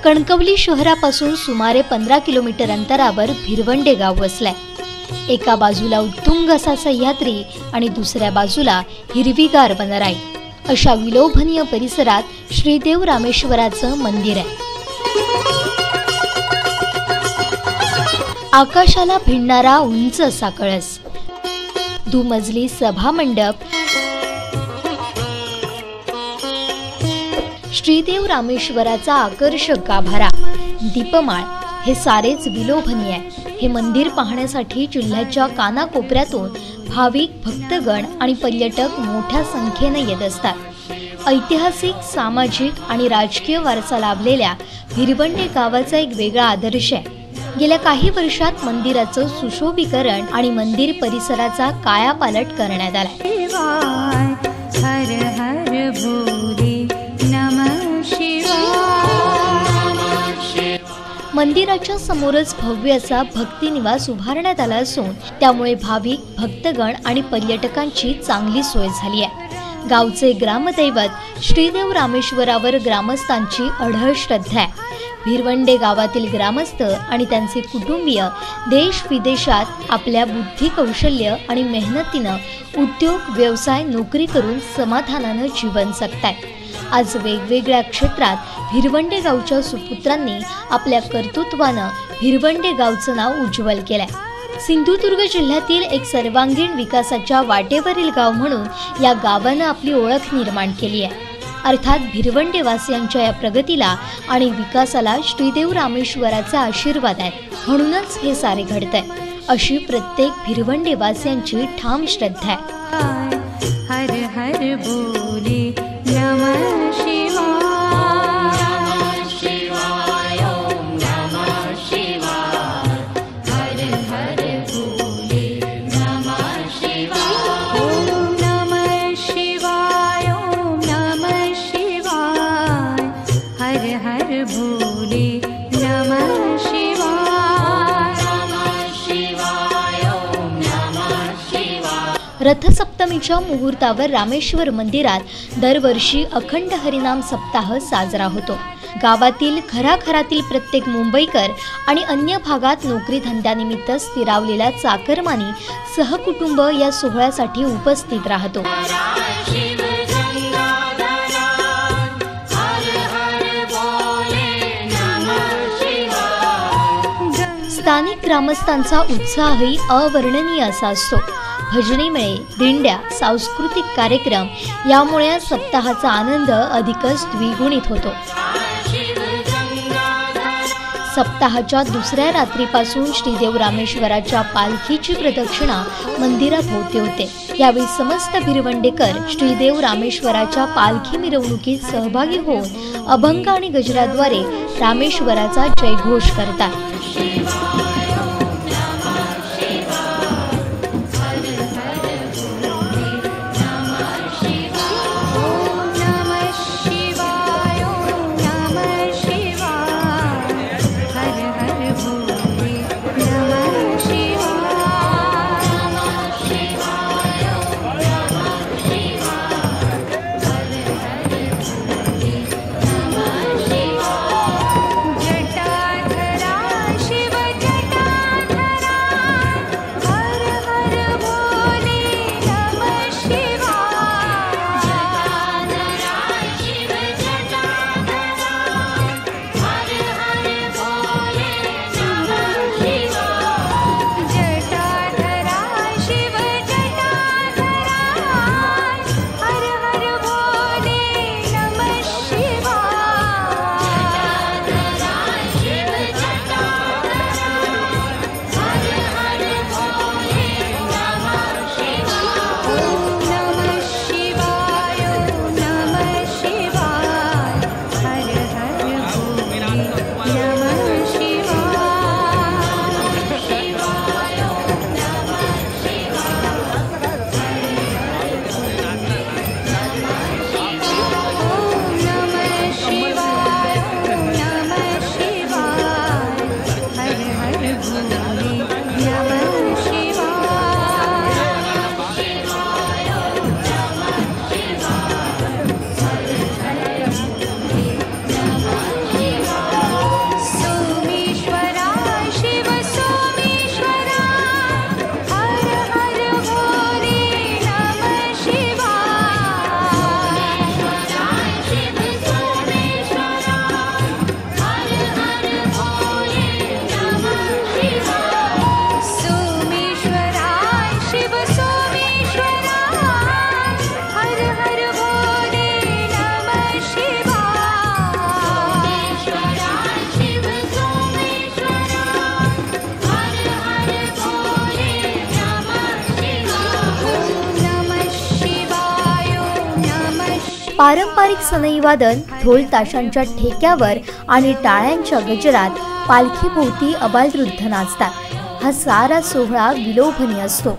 कणकवली शहरापासून सुमारे 15 किलोमीटर अंतरावर भिरवंडे गाव वसलंय. एका बाजूला उत्तुंग असा सह्याद्री आणि दुसऱ्या बाजूला हिरवीगार वनराई अशा विलोभनीय परिसरात श्रीदेव रामेश्वराचं मंदिर आहे. आकाशाला भिडणारा उंच असा कळस, दुमजली सभा मंडप, श्रीदेव रामेश्वराचा आकर्षक गाभारा, दीपमाळ हे सारेच विलोभनीय आहे. हे मंदिर पाहण्यासाठी जिल्ह्याच्या कानाकोपऱ्यातून भाविक, भक्तगण आणि पर्यटक मोठ्या संख्येने येत असतात. ऐतिहासिक, सामाजिक आणि राजकीय वारसा लाभलेल्या भिरवंडे गावाचा एक वेगळा आदर्श आहे. गेल्या काही वर्षात मंदिराचं सुशोभीकरण आणि मंदिर परिसराचा कायापालट करण्यात आला. मंदिराच्या समोरच भव्य असा भक्ती निवास उभारण्यात आला असून त्यामुळे भाविक, भक्तगण आणि पर्यटकांची चांगली सोय झाली आहे. गावचे ग्रामदैवत श्रीदेव रामेश्वरावर ग्रामस्थांची अढळ श्रद्धा आहे. भिरवंडे गावातील ग्रामस्थ आणि त्यांचे कुटुंबीय देश विदेशात आपल्या बुद्धी, कौशल्य आणि मेहनतीनं उद्योग, व्यवसाय, नोकरी करून समाधानानं जीवन जगतायत. आज वेगवेगळ्या क्षेत्रात भिरवंडे गावच्या सुपुत्रांनी आपल्या कर्तृत्वानं भिरवंडे गावचं नाव उज्ज्वल केलंय. सिंधुदुर्ग जिल्ह्यातील एक सर्वांगीण विकासाच्या वाटेवरील गाव म्हणून या गावानं आपली ओळख निर्माण केली आहे. अर्थात भिरवंडे वासियांच्या या प्रगतीला आणि विकासाला श्रीदेव रामेश्वराचे आशीर्वाद आहेत, म्हणूनच हे सारे घडतंय अशी प्रत्येक भिरवंडे वासियांची ठाम श्रद्धा आहे. हर हर बोले नमः शिवाय. रथसप्तमीच्या मुहूर्तावर रामेश्वर मंदिरात दरवर्षी अखंड हरिनाम सप्ताह साजरा होतो. गावातील घराघरातील प्रत्येक मुंबईकर आणि अन्य भागात नोकरी धंद्यानिमित्त स्थिरावलेला चाकरमानी सहकुटुंब या सोहळ्यासाठी उपस्थित राहतो. स्थानिक ग्रामस्थांचा उत्साहही अवर्णनीय असा असतो. भजनी मेळे, दिंड्या, सांस्कृतिक कार्यक्रम यामुळे या सप्ताहाचा आनंद अधिकच द्विगुणित होतो. सप्ताहाच्या दुसऱ्या रात्रीपासून श्रीदेव रामेश्वराच्या पालखीची प्रदक्षिणा मंदिराभोवती होते. यावेळी समस्त भिरवंडेकर श्रीदेव रामेश्वराच्या पालखी मिरवणुकीत सहभागी होऊन अभंग आणि गजराद्वारे रामेश्वराचा जयघोष करतात. जटाधरा शिव जय पारंपरिक सनई वादन, ढोल ताशांच्या ठेक्यावर आणि टाळ्यांच्या गजरात पालखीभोवती अबालवृद्ध नाचतात। हा सारा सोहळा विलोभनीय असतो।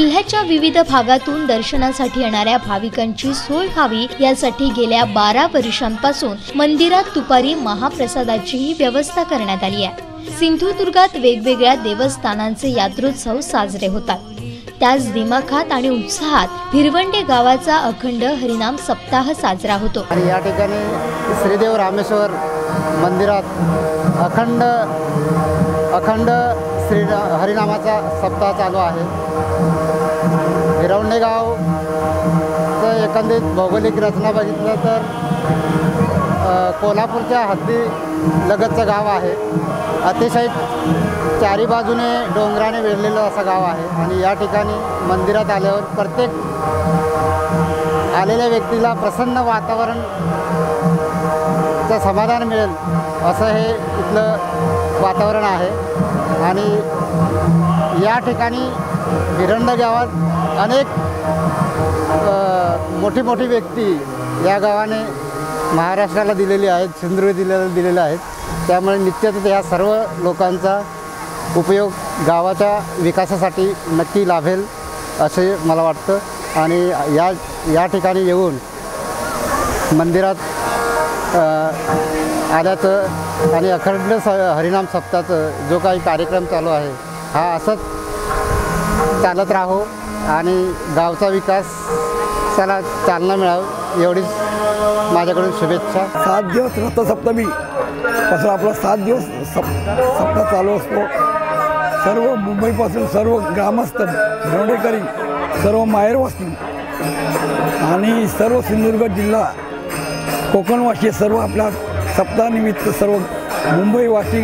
जिल्ह्याच्या विविध भागातून दर्शनासाठी येणाऱ्या भाविकांची सोय व्हावी यासाठी गेल्या 12 वर्षांपासून मंदिरात दुपारी महाप्रसादाचीही व्यवस्था करण्यात आली आहे। सिंधुदुर्गात वेगवेगळ्या देवस्थानांचे यात्रोत्सव साजरे होतात। त्याच दिमाखात आणि उत्साहात भिरवंडे गावाचा अखंड हरिनाम सप्ताह साजरा होतो। आणि या ठिकाणी श्रीदेव रामेश्वर मंदिरात अखंड श्री हरिनामाचा सप्ताह चालू आहे। भिरवंडे गावचं एकंदरीत भौगोलिक रचना बघितलं तर कोल्हापूरच्या हद्दी लगतचं गाव आहे। अतिशय चारी बाजूने डोंगराने वेढलेलं असं गाव आहे आणि या ठिकाणी मंदिरात आल्यावर प्रत्येक आलेल्या व्यक्तीला प्रसन्न वातावरणचं समाधान मिळेल असं हे इथलं वातावरण आहे। आणि या ठिकाणी भिरवंडे गावात अनेक मोठी व्यक्ती या गावाने महाराष्ट्राला दिलेली आहेत, सिंधुदुर्ग दिलेले आहेत। त्यामुळे निश्चितच या सर्व लोकांचा उपयोग गावाच्या विकासासाठी नक्की लाभेल असे मला वाटतं। आणि या ठिकाणी येऊन मंदिरात आल्याचं आणि अखंड हरिनाम सप्ताहाचं जो काही कार्यक्रम चालू आहे हा असंच चालत राहो आणि गावचा विकासाला चालना मिळावी एवढीच माझ्याकडून शुभेच्छा। 7 दिवस रथसप्तमी पासून आपला 7 दिवस सप्ताह चालू असतो। सर्व मुंबईपासून सर्व ग्रामस्थ भिरवंडेकरी, सर्व माहेरवासी आणि सर्व सिंधुदुर्ग जिल्हा कोकणवासी सर्व आपल्या सप्ताहानिमित्त सर्व मुंबईवासी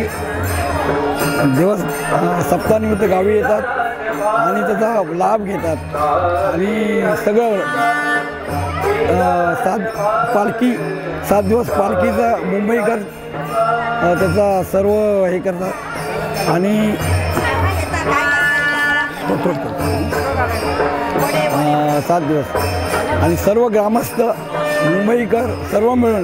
सप्ताहानिमित्त गावी येतात आणि त्याचा लाभ घेतात। आणि सगळं 7 दिवस पालखीचा मुंबईकर त्याचा सर्व हे करतात आणि 7 दिवस आणि सर्व ग्रामस्थ मुंबईकर सर्व मिळून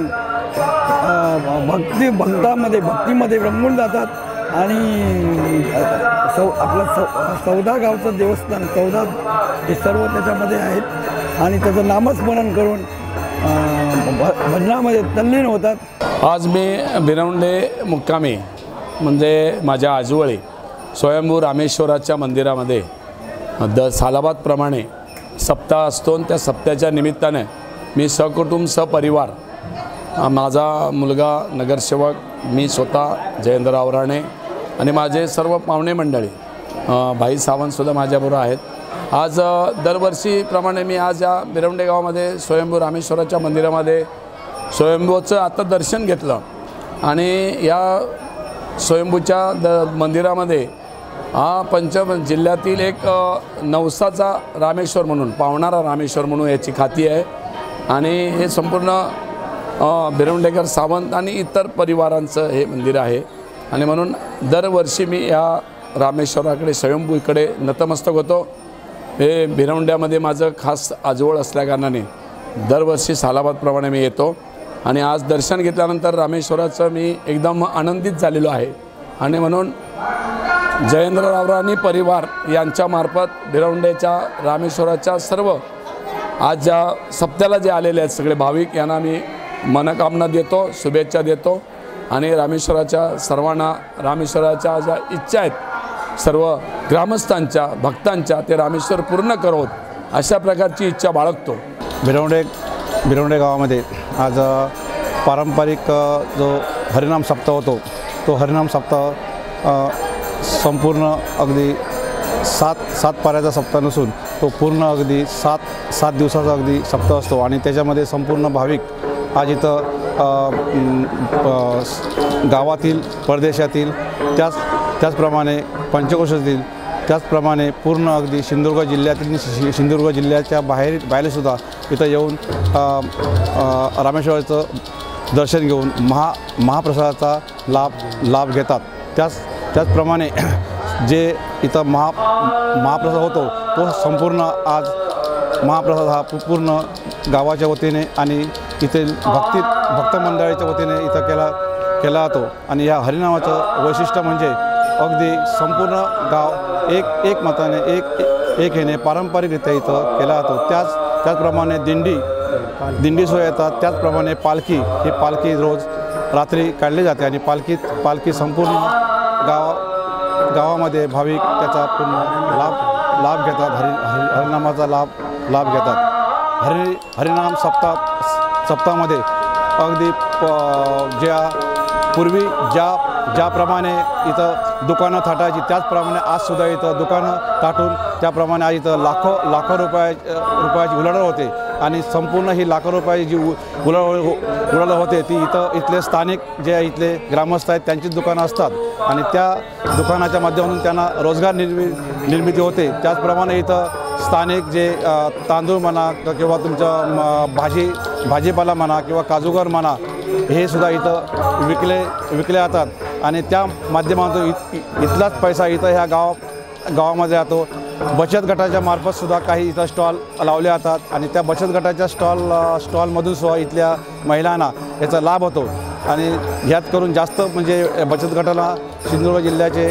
भक्तीमध्ये रमून जातात। आणि आपलं 14 गावचं देवस्थान 14 हे सर्व त्याच्यामध्ये आहेत आणि त्याचं नामस्मरण करून भजनामध्ये तल्लीन होतात। आज मी भिरवंडे मुक्कामी म्हणजे माझ्या आजोळी स्वयंभू रामेश्वराच्या मंदिरामध्ये सालाबादप्रमाणे सप्ताह असतो। त्या सप्त्याच्या निमित्ताने मी सकुटुंब सपरिवार, माझा मुलगा नगरसेवक, मी स्वतः जयेंद्र आवराणे आणि माझे सर्व पाहुणे मंडळी, भाई सावंतसुद्धा माझ्याबरोबर आहेत। आज दरवर्षीप्रमाणे मी आज या भिरवंडे गावामध्ये स्वयंभू रामेश्वराच्या मंदिरामध्ये स्वयंभूचं आता दर्शन घेतलं। आणि या स्वयंभूच्या मंदिरामध्ये हा जिल्ह्यातील एक नवसाचा रामेश्वर म्हणून, पावणारा रामेश्वर म्हणून याची ख्याती आहे। आणि हे संपूर्ण भिरवंडेकर सावंत आणि इतर परिवारांचं हे मंदिर आहे। आणि म्हणून दरवर्षी मी या रामेश्वराकडे स्वयंभू इकडे नतमस्तक होतो। हे भिरवंड्यामध्ये माझं खास आजोळ असल्याकारणाने दरवर्षी सालाबादप्रमाणे मी येतो। आणि आज दर्शन घेतल्यानंतर रामेश्वराचं मी एकदम आनंदित झालेलो आहे। आणि म्हणून जयेंद्ररावराणी परिवार यांच्यामार्फत भिरवंडेच्या रामेश्वराच्या सर्व आज ज्या सप्त्याला जे आलेले आहेत सगळे भाविक यांना मी मनकामना देतो, शुभेच्छा देतो। आणि रामेश्वराच्या सर्वांना रामेश्वराच्या ज्या इच्छा आहेत सर्व ग्रामस्थांच्या भक्तांच्या ते रामेश्वर पूर्ण करोत अशा प्रकारची इच्छा बाळगतो। भिरवंडे गावामध्ये आज पारंपरिक जो हरिनाम सप्ताह होतो तो हरिनाम सप्ताह संपूर्ण अगदी 7 पाऱ्याचा सप्ताह नसून तो पूर्ण अगदी 7 दिवसाचा अगदी सप्ताह असतो। आणि त्याच्यामध्ये संपूर्ण भाविक आज इथं गावातील, परदेशातील, त्याचप्रमाणे पंचकोशातील, त्याचप्रमाणे पूर्ण अगदी सिंधुदुर्ग जिल्ह्याच्या बाहेरसुद्धा इथं येऊन रामेश्वराचं दर्शन घेऊन महाप्रसादाचा लाभ घेतात। त्याचप्रमाणे जे इथं महाप्रसाद होतो तो संपूर्ण आज महाप्रसाद हा पूर्ण गावाच्या वतीने आणि इथे भक्त मंडळाच्या वतीने इथं केला जातो। आणि या हरिनामाचं वैशिष्ट्य म्हणजे अगदी संपूर्ण गाव एक मताने एक ह्याने पारंपरिकरित्या इथं केला जातो। त्याचप्रमाणे दिंडी सोय येतात, त्याचप्रमाणे पालखी ही पालखी रोज रात्री काढली जाते आणि पालखी संपूर्ण गावामध्ये भाविक त्याचा पूर्ण लाभ घेतात, हरिनामाचा लाभ घेतात। हरिनाम सप्ताहामध्ये अगदी पूर्वी ज्याप्रमाणे इथं दुकानं थाटायची त्याचप्रमाणे आजसुद्धा इथं दुकानं थाटून त्याप्रमाणे आज इथं लाखो रुपयाची उलाढाल होते आणि संपूर्ण ही लाखो रुपयाची जी उलाढाल होते ती इथले स्थानिक जे इथले ग्रामस्थ आहेत त्यांचीच दुकानं असतात आणि त्या दुकानाच्या माध्यमातून त्यांना रोजगार निर्मिती होते। त्याचप्रमाणे इथं स्थानिक जे तांदूळ म्हणा किंवा तुमचं भाजीपाला म्हणा किंवा काजूगर म्हणा हे सुद्धा इथं विकले जातात आणि त्या माध्यमातून इथलाच पैसा इथं ह्या गावामध्ये जातो। बचत गटाच्या मार्फतसुद्धा काही इथं स्टॉल लावले जातात आणि त्या बचत गटाच्या स्टॉलमधून सुद्धा इथल्या महिलांना याचा लाभ होतो आणि ह्यात करून जास्त म्हणजे बचत गटाला सिंधुदुर्ग जिल्ह्याचे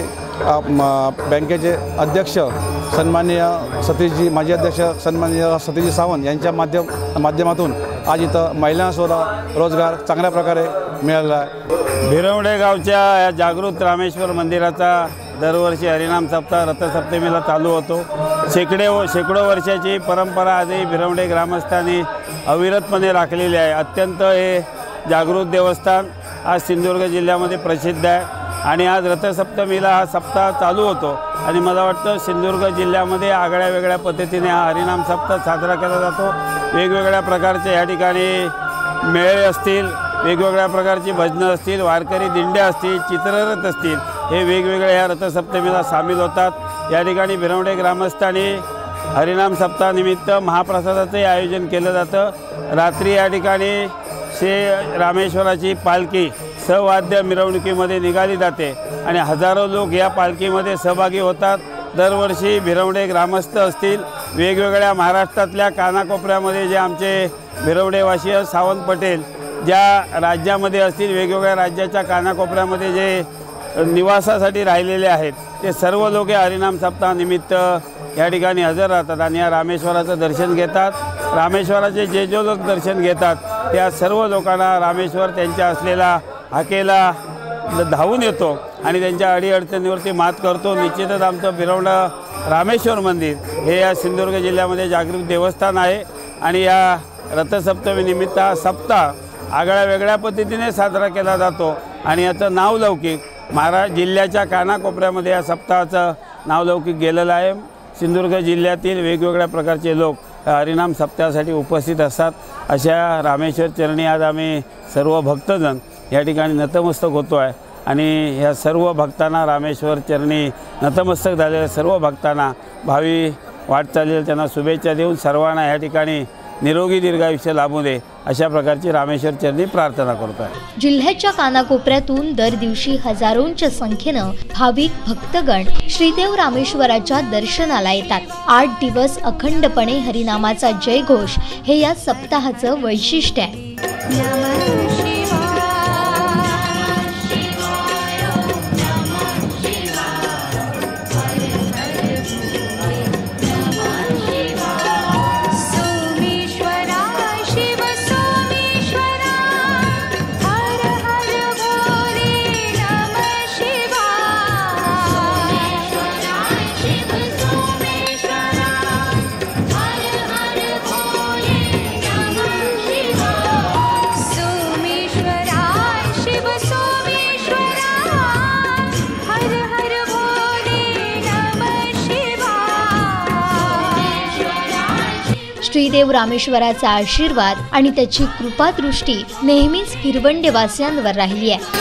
बँकेचे अध्यक्ष सन्माननीय माजी अध्यक्ष सन्माननीय सतीशजी सावंत यांच्या माध्यमातून आज इथं महिलांसुद्धा रोजगार चांगल्या प्रकारे मिळालेला आहे। भिरवडे गावच्या या जागृत रामेश्वर मंदिराचा दरवर्षी हरिनाम सप्ताह रथसप्तमीला चालू होतो। शेकडो वर्षाची परंपरा आजही भिरवडे ग्रामस्थांनी अविरतपणे राखलेली आहे। अत्यंत हे जागृत देवस्थान आज सिंधुदुर्ग जिल्ह्यामध्ये प्रसिद्ध आहे आणि आज रथसप्तमीला हा सप्ताह चालू होतो आणि मला वाटतं सिंधुदुर्ग जिल्ह्यामध्ये आगळ्या वेगळ्या पद्धतीने हा हरिनाम सप्ताह साजरा केला जातो। वेगवेगळ्या प्रकारचे या ठिकाणी मेळे असतील, वेगवेगळ्या प्रकारची भजनं असतील, वारकरी दिंड्या असतील, चित्ररथ असतील, हे वेगवेगळ्या या रथसप्तमीला सामील होतात। या ठिकाणी भिरवडे ग्रामस्थांनी हरिनाम सप्ताहानिमित्त महाप्रसादाचंही आयोजन केलं जातं। रात्री या ठिकाणी रामेश्वराची पालखी सवाद्य मिरवणुकीमध्ये निघाली जाते आणि हजारो लोक या पालखीमध्ये सहभागी होतात। दरवर्षी भिरवडे ग्रामस्थ असतील, वेगवेगळ्या महाराष्ट्रातल्या कानाकोपऱ्यामध्ये जे आमचे भिरवडेवासी सावंत पटेल ज्या राज्यामध्ये असतील, वेगवेगळ्या राज्याच्या कानाकोपऱ्यामध्ये जे निवासासाठी राहिलेले आहेत ते सर्व लोक या हरिनाम सप्ताहानिमित्त या ठिकाणी हजर राहतात आणि या रामेश्वराचं दर्शन घेतात। रामेश्वराचे जे लोक दर्शन घेतात त्या सर्व लोकांना रामेश्वर त्यांच्या असलेला हाकेला धावून येतो आणि त्यांच्या अडीअडचणीवरती मात करतो। निश्चितच आमचं भिरवडा रामेश्वर मंदिर हे या सिंधुदुर्ग जिल्ह्यामध्ये जागृत देवस्थान आहे आणि या रथसप्तमीनिमित्त हा सप्ताह आगळ्या वेगळ्या पद्धतीने साजरा केला जातो आणि याचं नावलौकिक जिल्ह्याच्या कानाकोपऱ्यामध्ये या सप्ताहाचं नावलौकिक गेलेलं आहे। सिंधुदुर्ग जिल्ह्यातील वेगवेगळ्या प्रकारचे लोक हरिनाम सप्ताहासाठी उपस्थित असतात। अशा रामेश्वर चरणी आज आम्ही सर्व भक्तजन या ठिकाणी नतमस्तक होतो आहे आणि ह्या सर्व भक्तांना रामेश्वर चरणी नतमस्तक झालेल्या सर्व भक्तांना भावी वाटचालीला त्यांना शुभेच्छा देऊन सर्वांना या ठिकाणी निरोगी दीर्घायुष्य लाभू दे अशा प्रकारची रामेश्वर चरणी प्रार्थना करतो आहे। जिल्ह्याच्या कानाकोपऱ्यातून दर दिवशी हजारोंच्या संख्येनं भाविक भक्तगण श्रीदेव रामेश्वराच्या दर्शनाला येतात। 8 दिवस अखंडपणे हरिनामाचा जयघोष हे या सप्ताहाचं वैशिष्ट्य आहे। श्रीदेव रामेश्वराचा आशीर्वाद आणि त्याची कृपादृष्टी नेहमीच भिरवंडेवासियांवर राहिली आहे।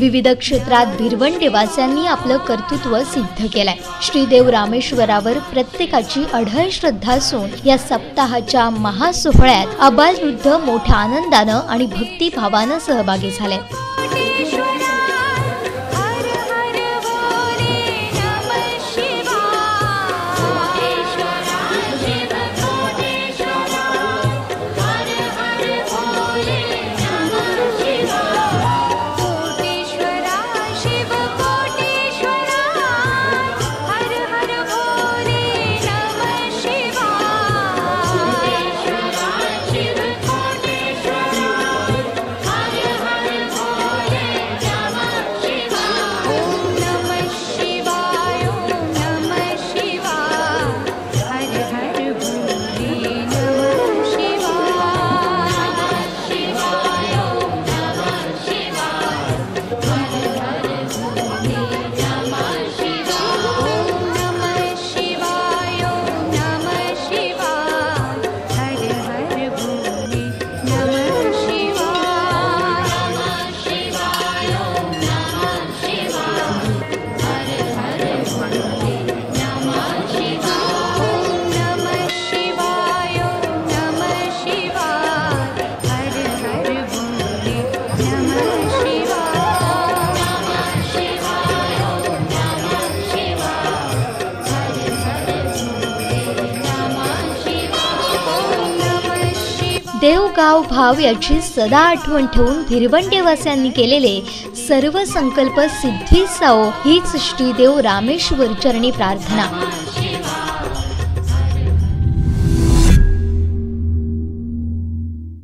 विविध क्षेत्रात भिरवंडेवासियांनी आपलं कर्तृत्व सिद्ध केलंय। श्रीदेव रामेश्वरावर प्रत्येकाची अढळ श्रद्धा असून या सप्ताहाच्या महासोहळ्यात आबालवृद्ध मोठ्या आनंदानं आणि भक्तिभावानं सहभागी झाले। देवगाव भाव याची सदा आठवण ठेवून भिरवंडेवासियांनी केलेले सर्व संकल्प सिद्धीस जावो हीच श्रीदेव रामेश्वर चरणी प्रार्थना।